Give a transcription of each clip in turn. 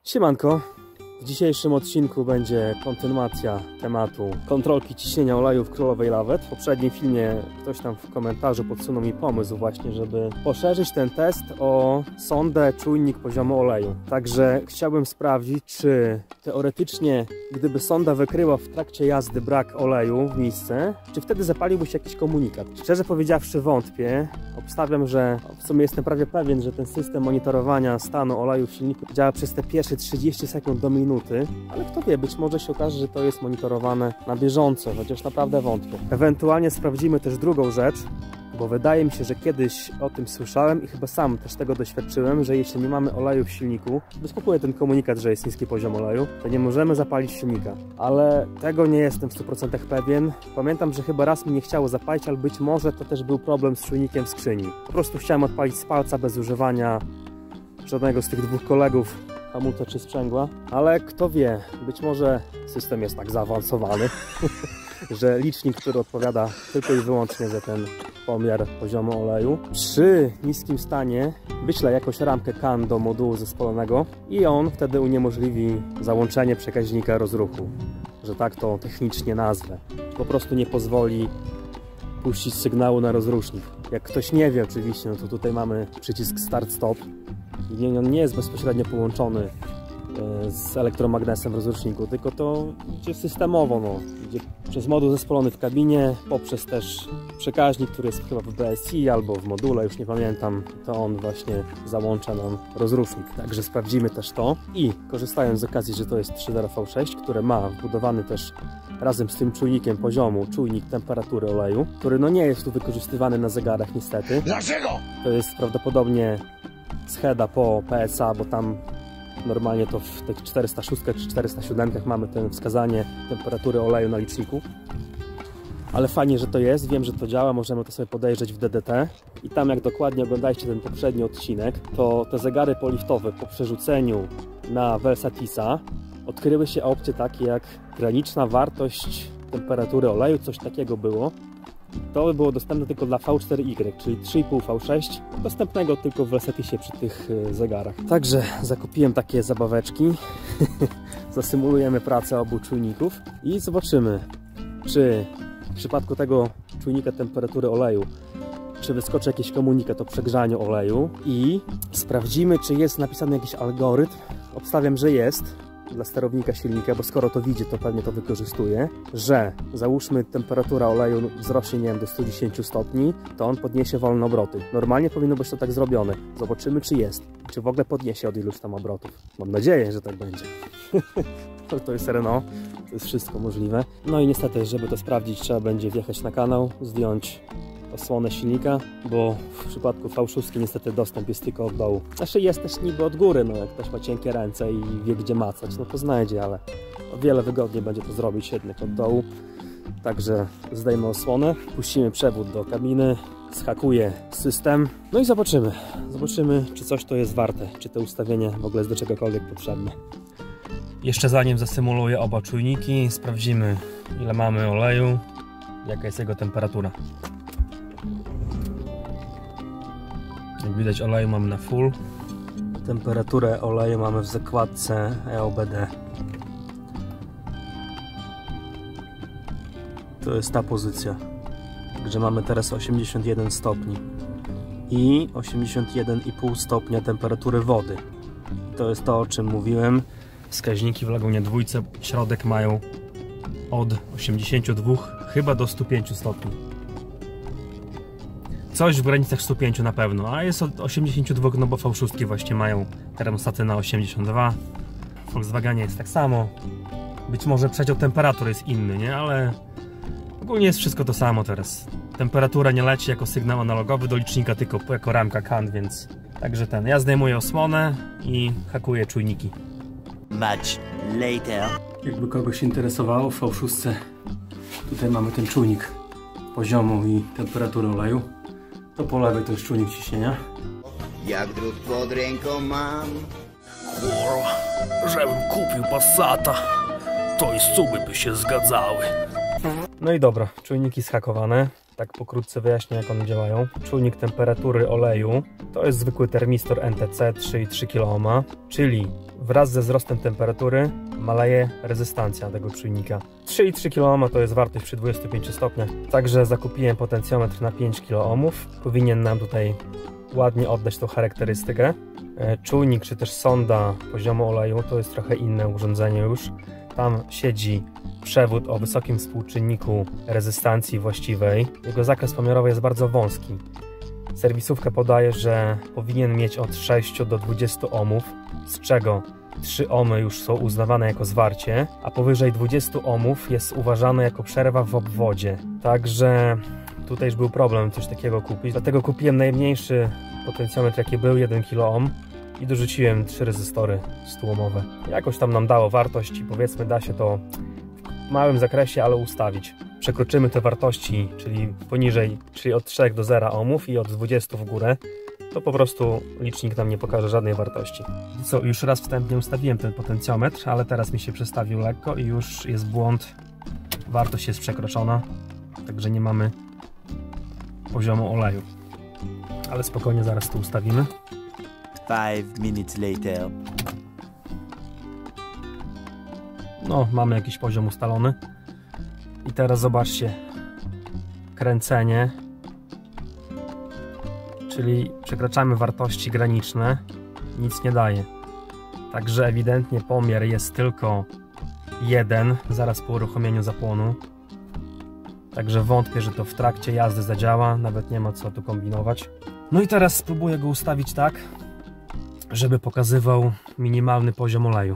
Siemanko, w dzisiejszym odcinku będzie kontynuacja tematu kontrolki ciśnienia oleju w Królowej Lawet. W poprzednim filmie ktoś tam w komentarzu podsunął mi pomysł właśnie, żeby poszerzyć ten test o sondę czujnik poziomu oleju. Także chciałbym sprawdzić, czy teoretycznie, gdyby sonda wykryła w trakcie jazdy brak oleju w miejsce, czy wtedy zapaliłby się jakiś komunikat. Szczerze powiedziawszy wątpię. Obstawiam, że w sumie jestem prawie pewien, że ten system monitorowania stanu oleju w silniku działa przez te pierwsze 30 sekund do minuty, ale kto wie, być może się okaże, że to jest monitorowane na bieżąco, chociaż naprawdę wątpię. Ewentualnie sprawdzimy też drugą rzecz, bo wydaje mi się, że kiedyś o tym słyszałem i chyba sam też tego doświadczyłem, że jeśli nie mamy oleju w silniku, wyskakuje ten komunikat, że jest niski poziom oleju, to nie możemy zapalić silnika. Ale tego nie jestem w 100% pewien. Pamiętam, że chyba raz mi nie chciało zapalić, ale być może to też był problem z czujnikiem w skrzyni. Po prostu chciałem odpalić z palca bez używania żadnego z tych dwóch kolegów, hamulca czy sprzęgła, ale kto wie, być może system jest tak zaawansowany, że licznik, który odpowiada tylko i wyłącznie za ten pomiar poziomu oleju, przy niskim stanie wyśle jakąś ramkę CAN do modułu zespolonego i on wtedy uniemożliwi załączenie przekaźnika rozruchu, że tak to technicznie nazwę. Po prostu nie pozwoli puścić sygnału na rozrusznik. Jak ktoś nie wie oczywiście, no to tutaj mamy przycisk start-stop i on nie jest bezpośrednio połączony z elektromagnesem w rozruszniku, tylko to idzie systemowo, no. Idzie przez moduł zespolony w kabinie, poprzez też przekaźnik, który jest chyba w BSI albo w module, już nie pamiętam, to on właśnie załącza nam rozrusznik. Także sprawdzimy też to i korzystając z okazji, że to jest 3.0 V6, które ma wbudowany też razem z tym czujnikiem poziomu, czujnik temperatury oleju, który no nie jest tu wykorzystywany na zegarach niestety. Dlaczego? To jest prawdopodobnie scheda po PSA, bo tam normalnie to w tych 406 czy 407 mamy ten wskazanie temperatury oleju na liczniku. Ale fajnie, że to jest, wiem, że to działa, możemy to sobie podejrzeć w DDT. I tam jak dokładnie oglądaliście ten poprzedni odcinek, to te zegary poliftowe po przerzuceniu na Velsatisa odkryły się opcje takie jak graniczna wartość temperatury oleju, coś takiego było. To by było dostępne tylko dla V4Y, czyli 3,5 V6, dostępnego tylko w Velsatisie przy tych zegarach. Także zakupiłem takie zabaweczki, zasymulujemy pracę obu czujników i zobaczymy, czy w przypadku tego czujnika temperatury oleju, czy wyskoczy jakiś komunikat o przegrzaniu oleju i sprawdzimy, czy jest napisany jakiś algorytm. Obstawiam, że jest. Dla sterownika silnika, bo skoro to widzi, to pewnie to wykorzystuje, że załóżmy temperatura oleju wzrośnie, nie wiem, do 110 stopni, to on podniesie wolne obroty. Normalnie powinno być to tak zrobione. Zobaczymy, czy jest. Czy w ogóle podniesie od iluś tam obrotów. Mam nadzieję, że tak będzie. To jest Renault, to jest wszystko możliwe. No i niestety, żeby to sprawdzić, trzeba będzie wjechać na kanał, zdjąć osłonę silnika, bo w przypadku V6 niestety dostęp jest tylko od dołu. Znaczy jest też niby od góry, no jak ktoś ma cienkie ręce i wie gdzie macać, no to znajdzie, ale o wiele wygodniej będzie to zrobić jednak od dołu. Także zdejmę osłonę, puścimy przewód do kabiny, zhakuję system, no i zobaczymy. Zobaczymy, czy coś to jest warte, czy to ustawienie w ogóle jest do czegokolwiek potrzebne. Jeszcze zanim zasymuluję oba czujniki, sprawdzimy, ile mamy oleju, jaka jest jego temperatura. Jak widać, oleju mamy na full. Temperaturę oleju mamy w zakładce EOBD. To jest ta pozycja. Także mamy teraz 81 stopni i 81,5 stopnia temperatury wody. To jest to, o czym mówiłem. Wskaźniki w Lagunie dwójce środek mają od 82 chyba do 105 stopni. Coś w granicach 105 na pewno, a jest od 82, no bo V6 właśnie mają termostaty na 82. W Volkswagenie jest tak samo. Być może przedział temperatury jest inny, nie? Ale ogólnie jest wszystko to samo teraz. Temperatura nie leci jako sygnał analogowy do licznika, tylko jako ramka CAN, więc... Także ja zdejmuję osłonę i hakuję czujniki. Much later. Jakby kogoś interesowało, w V6 tutaj mamy ten czujnik poziomu i temperatury oleju. To po lewej to jest czujnik ciśnienia. Jak drut pod ręką mam. Kurwa, żebym kupił Passata, to i sumy by się zgadzały. No i dobra, czujniki zhakowane. Tak pokrótce wyjaśnię, jak one działają. Czujnik temperatury oleju to jest zwykły termistor NTC 3,3 kΩ, czyli wraz ze wzrostem temperatury maleje rezystancja tego czujnika. 3,3 kΩ to jest wartość przy 25 stopniach, także zakupiłem potencjometr na 5 kΩ. Powinien nam tutaj ładnie oddać tą charakterystykę. Czujnik czy też sonda poziomu oleju to jest trochę inne urządzenie już. Tam siedzi przewód o wysokim współczynniku rezystancji właściwej. Jego zakres pomiarowy jest bardzo wąski. Serwisówka podaje, że powinien mieć od 6 do 20 ohmów, z czego 3 ohmy już są uznawane jako zwarcie, a powyżej 20 ohmów jest uważane jako przerwa w obwodzie. Także tutaj już był problem coś takiego kupić. Dlatego kupiłem najmniejszy potencjometr jaki był, 1 kΩ, i dorzuciłem 3 rezystory 100-ohmowe. Jakoś tam nam dało wartość i powiedzmy da się to w małym zakresie, ale ustawić. Przekroczymy te wartości, czyli poniżej, czyli od 3 do 0 ohmów i od 20 w górę, to po prostu licznik nam nie pokaże żadnej wartości. I co, już raz wstępnie ustawiłem ten potencjometr, ale teraz mi się przestawił lekko i już jest błąd. Wartość jest przekroczona, także nie mamy poziomu oleju. Ale spokojnie, zaraz to ustawimy. 5 minutes later. No, mamy jakiś poziom ustalony. I teraz zobaczcie. Kręcenie. Czyli przekraczamy wartości graniczne. Nic nie daje. Także ewidentnie pomiar jest tylko 1 zaraz po uruchomieniu zapłonu. Także wątpię, że to w trakcie jazdy zadziała. Nawet nie ma co tu kombinować. No i teraz spróbuję go ustawić tak, żeby pokazywał minimalny poziom oleju.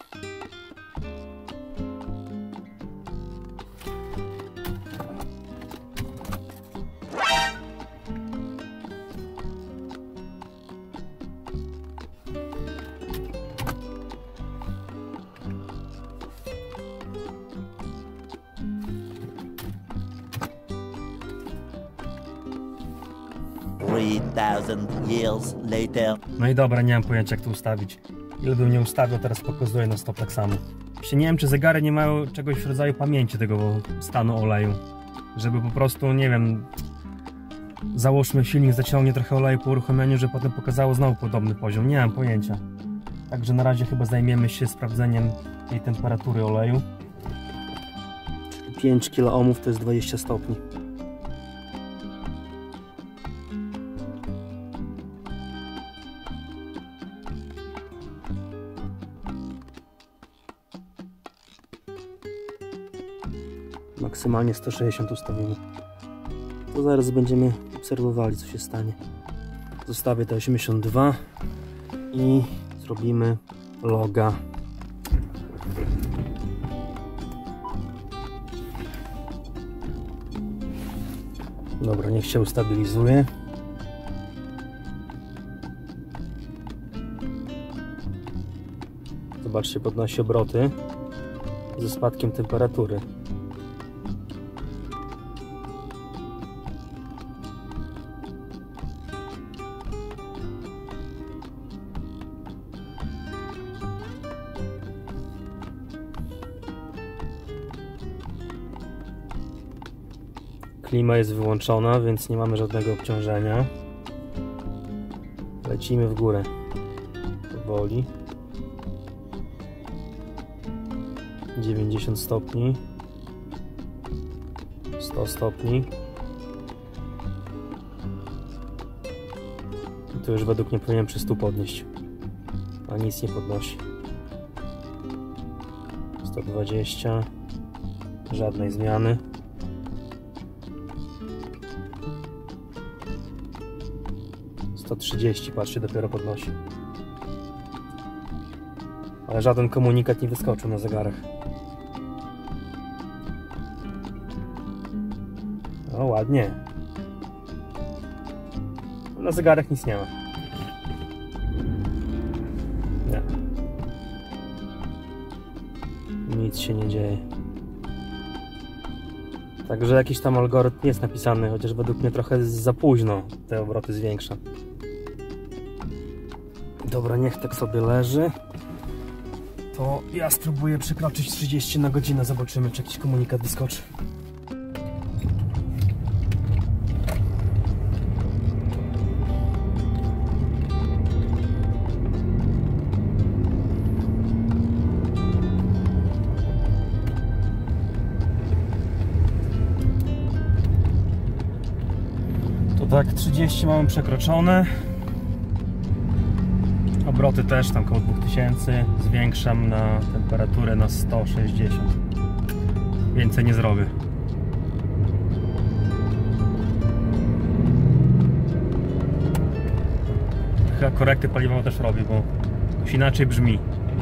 Years later. No i dobra, nie mam pojęcia jak to ustawić. Ile bym nie ustawił, teraz pokazuje na stop tak samo. Nie wiem, czy zegary nie mają czegoś w rodzaju pamięci tego stanu oleju. Żeby po prostu, nie wiem, załóżmy silnik zaciągnie trochę oleju po uruchomieniu, żeby potem pokazało znowu podobny poziom. Nie mam pojęcia. Także na razie chyba zajmiemy się sprawdzeniem tej temperatury oleju. 5 kΩ to jest 20 stopni. Maksymalnie 160 ustawimy. To zaraz będziemy obserwowali, co się stanie. Zostawię te 82 i zrobimy loga. Dobra, niech się ustabilizuje. Zobaczcie, podnosi obroty ze spadkiem temperatury. Klima jest wyłączona, więc nie mamy żadnego obciążenia. Lecimy w górę. Powoli. 90 stopni. 100 stopni. I tu już według mnie powinienem przy 100 podnieść. A nic nie podnosi. 120. Żadnej zmiany. 130, patrzcie, dopiero podnosi. Ale żaden komunikat nie wyskoczył na zegarach. O, ładnie. Na zegarach nic nie ma. Nie. Nic się nie dzieje. Także jakiś tam algorytm jest napisany, chociaż według mnie trochę za późno te obroty zwiększa. Dobra, niech tak sobie leży. To ja spróbuję przekroczyć 30 na godzinę. Zobaczymy, czy jakiś komunikat wyskoczy. tak 30 mamy przekroczone. Obroty też tam koło 2000. Zwiększam na temperaturę na 160. Więcej nie zrobię. Chyba korekty paliwowe też robię, bo już inaczej brzmi.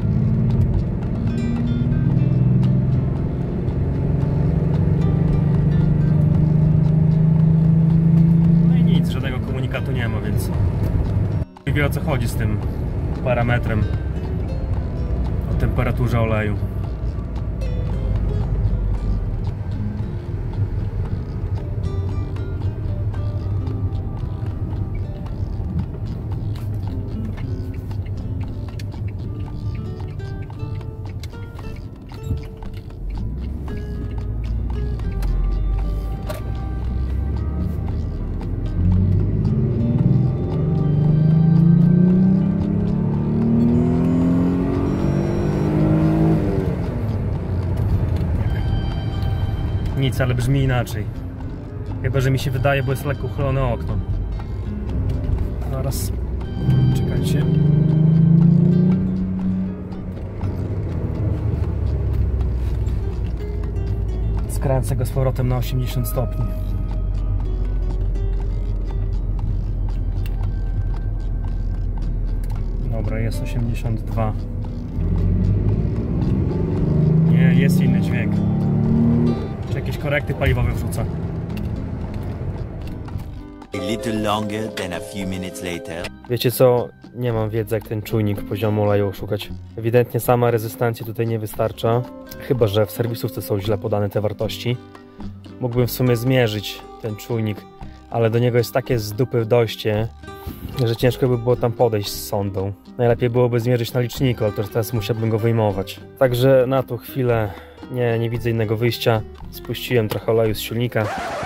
No i nic, żadnego komunikatu nie ma, więc nie wie, o co chodzi z tym parametrem o temperaturze oleju. Nic, ale brzmi inaczej. Chyba że mi się wydaje, bo jest lekko uchylone okno. Zaraz. Czekajcie. Skręcę go z powrotem na 80 stopni. Dobra, jest 82. Nie, jest inny dźwięk. Czy jakieś korekty paliwowe wrzucę? A little longer than a few minutes later. Wiecie co? Nie mam wiedzy, jak ten czujnik poziomu oleju oszukać. Ewidentnie sama rezystancja tutaj nie wystarcza. Chyba że w serwisówce są źle podane te wartości. Mógłbym w sumie zmierzyć ten czujnik, ale do niego jest takie z dupy dojście, że ciężko by było tam podejść z sondą. Najlepiej byłoby zmierzyć na liczniku, ale teraz musiałbym go wyjmować. Także na tą chwilę nie widzę innego wyjścia. Spuściłem trochę oleju z silnika.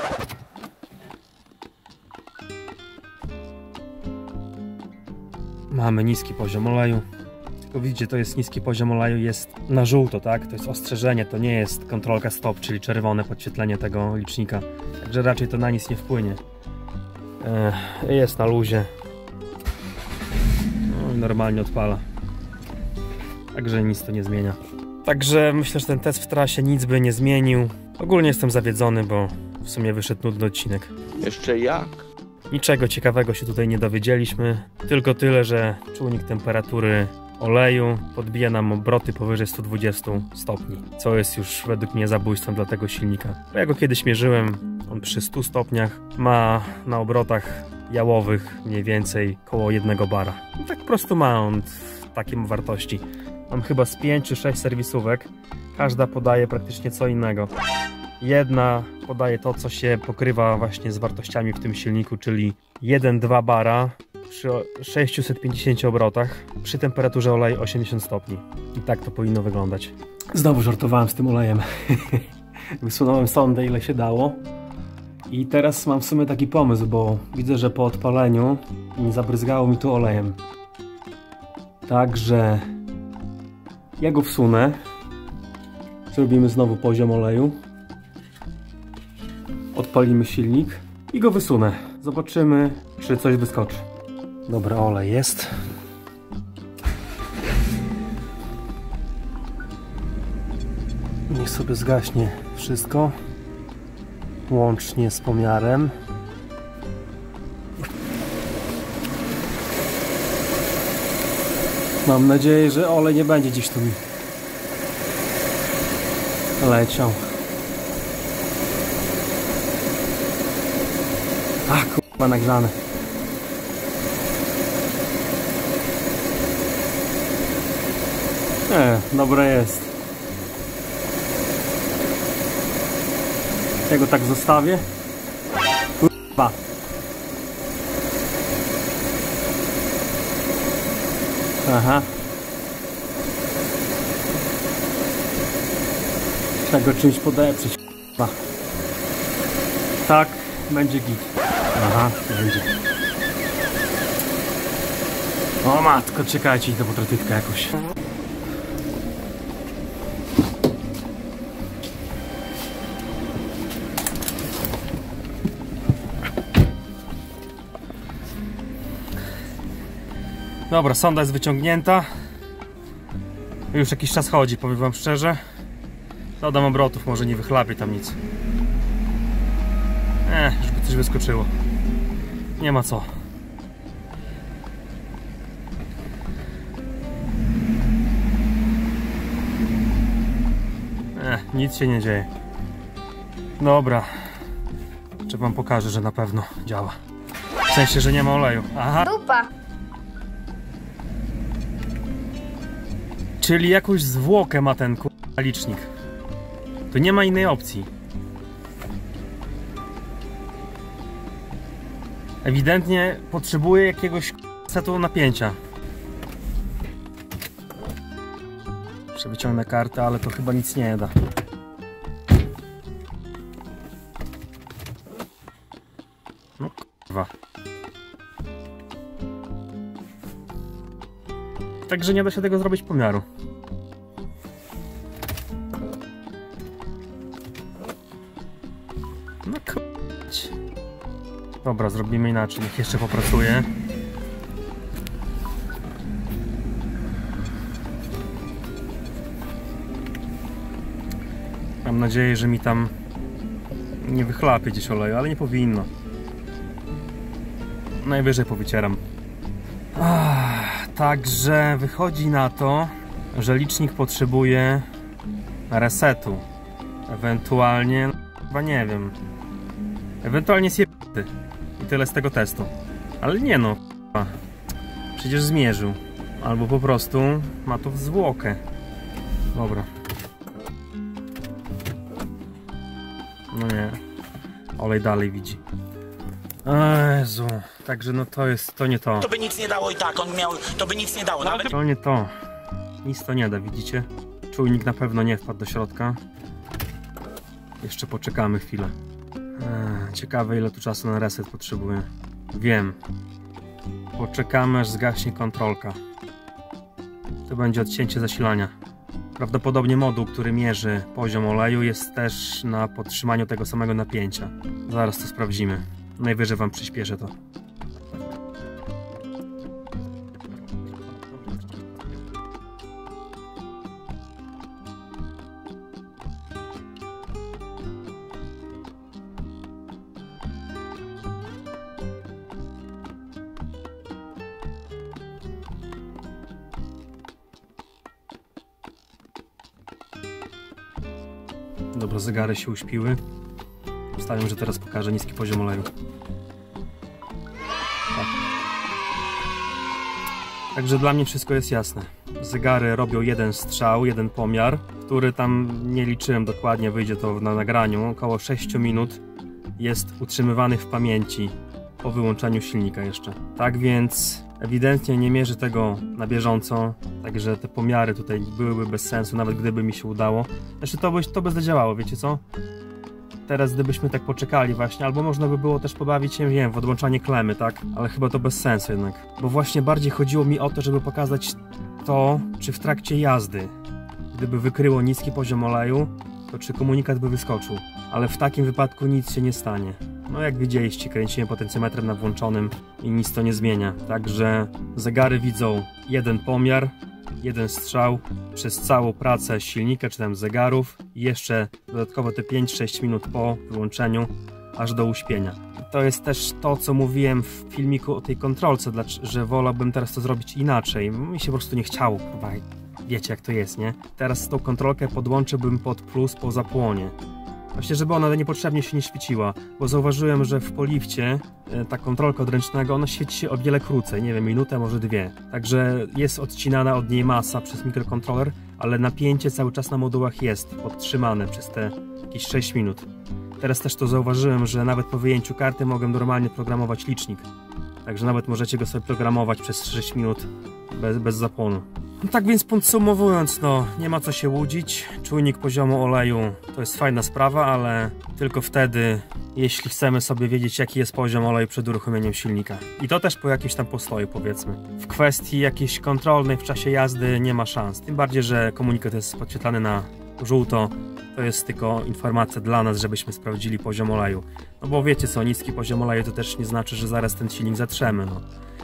Mamy niski poziom oleju. Tylko widzicie, to jest niski poziom oleju, jest na żółto, tak? To jest ostrzeżenie, to nie jest kontrolka stop, czyli czerwone podświetlenie tego licznika. Także raczej to na nic nie wpłynie. Jest na luzie. No i normalnie odpala. Także nic to nie zmienia. Także myślę, że ten test w trasie nic by nie zmienił. Ogólnie jestem zawiedzony, bo w sumie wyszedł nudny odcinek. Jeszcze jak? Niczego ciekawego się tutaj nie dowiedzieliśmy. Tylko tyle, że czujnik temperatury oleju podbija nam obroty powyżej 120 stopni. Co jest już według mnie zabójstwem dla tego silnika. Bo ja go kiedyś mierzyłem, on przy 100 stopniach ma na obrotach jałowych mniej więcej koło 1 bara. I tak po prostu ma on takie wartości. Mam chyba z 5 czy 6 serwisówek. Każda podaje praktycznie co innego. Jedna podaje to, co się pokrywa właśnie z wartościami w tym silniku, czyli 1-2 bara przy 650 obrotach przy temperaturze oleju 80 stopni. I tak to powinno wyglądać. Znowu żartowałem z tym olejem. Wysunąłem sondę ile się dało. I teraz mam w sumie taki pomysł, bo widzę, że po odpaleniu nie zabryzgało mi tu olejem. Także ja go wsunę. Zrobimy znowu poziom oleju. Odpalimy silnik i go wysunę. Zobaczymy, czy coś wyskoczy. Dobra, olej jest. Niech sobie zgaśnie wszystko. Łącznie z pomiarem. Mam nadzieję, że olej nie będzie gdzieś tu mi leciał. A kurwa, nagrzane. Dobre jest. Ja go tak zostawię. Kurwa. Aha. Trzeba go czymś podeprzeć. Kurwa. Tak, będzie git. Aha, będzie. O matko, czekajcie, idę po trotytkę jakoś. Dobra, sonda jest wyciągnięta. Już jakiś czas chodzi, powiem wam szczerze. Dodam obrotów, może nie wychlapie tam nic. Żeby coś wyskoczyło. Nie ma co. Nic się nie dzieje. Dobra. Czy wam pokażę, że na pewno działa. W sensie, że nie ma oleju. Aha. Dupa. Czyli jakąś zwłokę ma ten licznik. Tu nie ma innej opcji. Ewidentnie potrzebuje jakiegoś setu napięcia. Jeszcze wyciągnę kartę, ale to chyba nic nie da. No kurwa. Także nie da się tego zrobić pomiaru. No kurwa. Dobra, zrobimy inaczej, niech jeszcze popracuje. Mam nadzieję, że mi tam nie wychlapie gdzieś oleju, ale nie powinno. Najwyżej powycieram. Także wychodzi na to, że licznik potrzebuje resetu. Ewentualnie, chyba nie wiem. Ewentualnie zjebty. I tyle z tego testu. Ale nie no, przecież zmierzył. Albo po prostu ma to w zwłokę. Dobra. No nie. Olej dalej widzi. Jezu. Także no to nie to. To by nic nie dało i tak, to by nic nie dało. Nawet... To nie to. Nic to nie da, widzicie? Czujnik na pewno nie wpadł do środka. Jeszcze poczekamy chwilę. Ciekawe, ile tu czasu na reset potrzebuję. Wiem. Poczekamy, aż zgaśnie kontrolka. To będzie odcięcie zasilania. Prawdopodobnie moduł, który mierzy poziom oleju, jest też na podtrzymaniu tego samego napięcia. Zaraz to sprawdzimy. Najwyżej wam przyspieszę to. Dobra, zegary się uśpiły. Wstawiam, że teraz pokażę niski poziom oleju. Tak. Także dla mnie wszystko jest jasne. Zegary robią jeden strzał, jeden pomiar, który tam nie liczyłem dokładnie, wyjdzie to na nagraniu. Około 6 minut jest utrzymywany w pamięci po wyłączeniu silnika jeszcze. Tak więc ewidentnie nie mierzy tego na bieżąco, także te pomiary tutaj byłyby bez sensu, nawet gdyby mi się udało. Znaczy to by zadziałało, wiecie co? Teraz gdybyśmy tak poczekali właśnie, albo można by było też pobawić się, nie wiem, w odłączanie klemy, tak? Ale chyba to bez sensu jednak. Bo właśnie bardziej chodziło mi o to, żeby pokazać to, czy w trakcie jazdy, gdyby wykryło niski poziom oleju, to czy komunikat by wyskoczył. Ale w takim wypadku nic się nie stanie. No jak widzieliście, kręciłem potencjometrem na włączonym i nic to nie zmienia. Także zegary widzą jeden pomiar, jeden strzał przez całą pracę silnika czy tam zegarów i jeszcze dodatkowo te 5-6 minut po wyłączeniu aż do uśpienia. To jest też to, co mówiłem w filmiku o tej kontrolce, że wolałbym teraz to zrobić inaczej. Mi się po prostu nie chciało, wiecie jak to jest, nie? Teraz tą kontrolkę podłączyłbym pod plus po zapłonie. Właśnie, żeby ona niepotrzebnie się nie świeciła, bo zauważyłem, że w polifcie ta kontrolka od ręcznego, ona świeci się o wiele krócej, nie wiem, minutę, może 2. Także jest odcinana od niej masa przez mikrokontroler, ale napięcie cały czas na modułach jest podtrzymane przez te jakieś 6 minut. Teraz też to zauważyłem, że nawet po wyjęciu karty mogę normalnie programować licznik. Także nawet możecie go sobie programować przez 6 minut bez zapłonu. No tak więc podsumowując, no nie ma co się łudzić. Czujnik poziomu oleju to jest fajna sprawa, ale tylko wtedy, jeśli chcemy sobie wiedzieć, jaki jest poziom oleju przed uruchomieniem silnika. I to też po jakimś tam postoju, powiedzmy. W kwestii jakiejś kontrolnej w czasie jazdy nie ma szans. Tym bardziej, że komunikat jest podświetlany na żółto. To jest tylko informacja dla nas, żebyśmy sprawdzili poziom oleju. No bo wiecie co, niski poziom oleju to też nie znaczy, że zaraz ten silnik zatrzemy, no.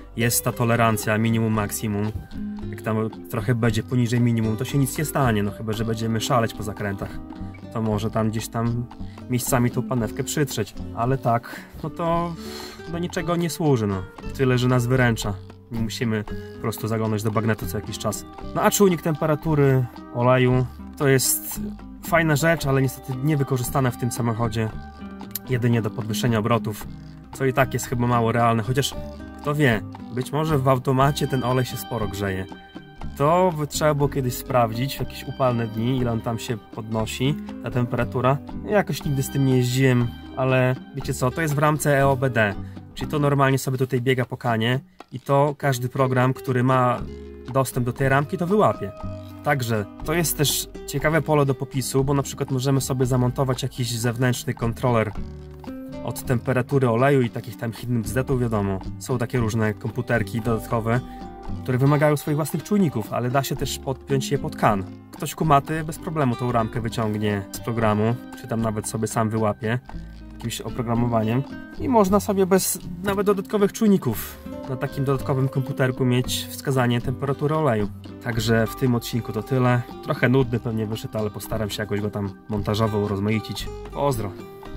jest ta tolerancja minimum, maksimum. Jak tam trochę będzie poniżej minimum, to się nic nie stanie, no chyba że będziemy szaleć po zakrętach. To może tam gdzieś tam miejscami tą panewkę przytrzeć, ale tak, no to do niczego nie służy, no. Tyle, że nas wyręcza. Nie musimy po prostu zaglądać do bagnetu co jakiś czas. No a czujnik temperatury oleju to jest fajna rzecz, ale niestety niewykorzystana w tym samochodzie. Jedynie do podwyższenia obrotów, co i tak jest chyba mało realne, chociaż kto wie, być może w automacie ten olej się sporo grzeje. To by trzeba było kiedyś sprawdzić w jakieś upalne dni, ile on tam się podnosi, ta temperatura. Ja jakoś nigdy z tym nie jeździłem, ale wiecie co, to jest w ramce EOBD, czyli to normalnie sobie tutaj biega po kanie i to każdy program, który ma dostęp do tej ramki, to wyłapie. Także to jest też ciekawe pole do popisu, bo na przykład możemy sobie zamontować jakiś zewnętrzny kontroler od temperatury oleju i takich tam hidden bzdetów, wiadomo. Są takie różne komputerki dodatkowe, które wymagają swoich własnych czujników, ale da się też podpiąć je pod kan. Ktoś kumaty bez problemu tą ramkę wyciągnie z programu, czy tam nawet sobie sam wyłapie jakimś oprogramowaniem i można sobie bez nawet dodatkowych czujników na takim dodatkowym komputerku mieć wskazanie temperatury oleju. Także w tym odcinku to tyle. Trochę nudny pewnie wyszedł, ale postaram się jakoś go tam montażowo urozmaicić. Pozdro!